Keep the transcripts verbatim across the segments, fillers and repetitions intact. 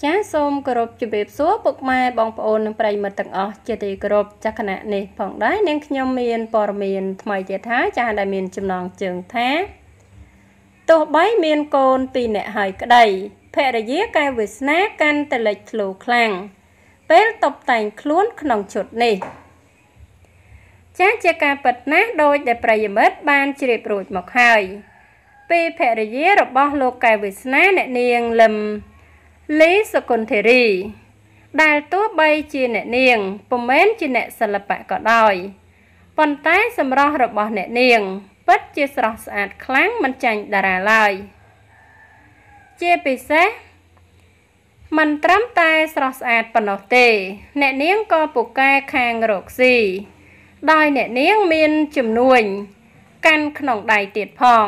ចាសូមគោរពជម្រាបសួរពុកម៉ែបងប្អូននិងប្រិយមិត្តទាំងអស់ជាទីគោរពចាស់គណៈនេះផងដែរនាងខ្ញុំមានព័ត៌មានថ្មីទៀតថាចាស់ដែលមានចំណងជើងថាទោះបីមានកូនពីរនាក់ហើយក្តីភរិយាកែវវាសនាកាន់តែលេចធ្លោខ្លាំងពេលតបតែងខ្លួនក្នុងឈុតនេះចាស់ជាការពិតណាស់ដោយដែលប្រិយមិត្តបានជ្រាបរួចមកហើយពីភរិយារបស់លោកកែវវាសនាអ្នកនាងលឹមលីសកុនធីរីដែលទោះបីជាអ្នកនាងពុំមែនជាអ្នកសិល្បៈក៏ដោយប៉ុន្តែសម្រស់របស់អ្នកនាងពិតជាស្រស់ស្អាតខ្លាំងមិនចាញ់តារាឡើយជាពិសេសមិនត្រឹមតែស្រស់ស្អាតប៉ុណ្ណោះទេអ្នកនាងក៏ពូកែខាងរកស៊ីដោយអ្នកនាងមានជំនួញកាន់ក្នុងដៃទៀតផង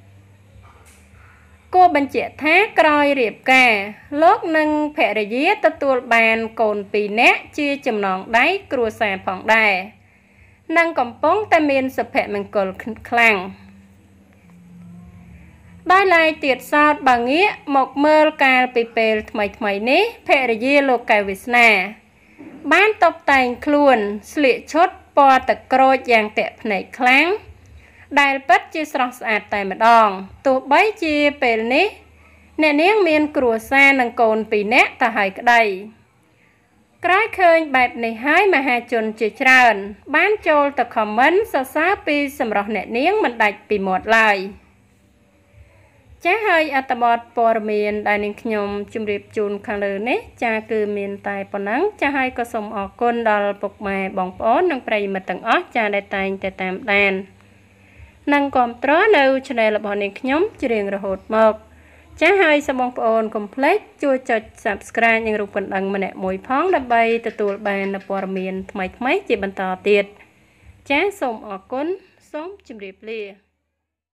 គួរបញ្ជាក់ថាក្រោយរៀបការលោកនិងភរិយាទទួលបានកូនពីរនាក់ជាចំណងដៃគ្រួសារផងដែរនិងកំពុងតែមានសុភមង្គលខ្លាំងដោយឡែកទៀតសោតបើងាកមកមើលកាលពីពេលថ្មីថ្មីនេះភរិយាលោកកែវវាសនាបានតុបតែងខ្លួនស្លៀកឈុតពណ៌ទឹកក្រូចយ៉ាងទាក់ភ្នែកខ្លាំងដែលពិតជាស្រស់ស្អាតតែម្ដងទោះបីជាពេលនេះអ្នកនាងមានគ្រួសារនិងកូនពីរនាក់ទៅហើយក្តីក្រោយឃើញបែបនេះហើយមហាជនជាច្រើនបានចូលទៅខមមិនសរសើរពីសម្រស់អ្នកនាងមិនដាច់ពីមាត់ឡើយចាស់ហើយអត្ថបទព័ត៌មានដែលនាងខ្ញុំជម្រាបជូនខាងលើនេះចាស់គឺមានតែប៉ុណ្ណឹងចាស់ហើយក៏សូមអរគុណដល់ពុកម៉ែបងប្អូននិងប្រិយមិត្តទាំងអស់ចាស់ដែលតែងតែតាមដាននិងគាំទ្រនៅ channel របស់នាងខ្ញុំជារៀងរហូតមកចា៎ហើយសូមបងប្អូនកុំភ្លេចជួយចុច Subscribe និងរូបកណ្ដឹងម្នាក់មួយផងដើម្បីទទួលបាននូវព័ត៌មានថ្មីៗជាបន្តទៀតចា៎សូមអរគុណសូមជម្រាបលា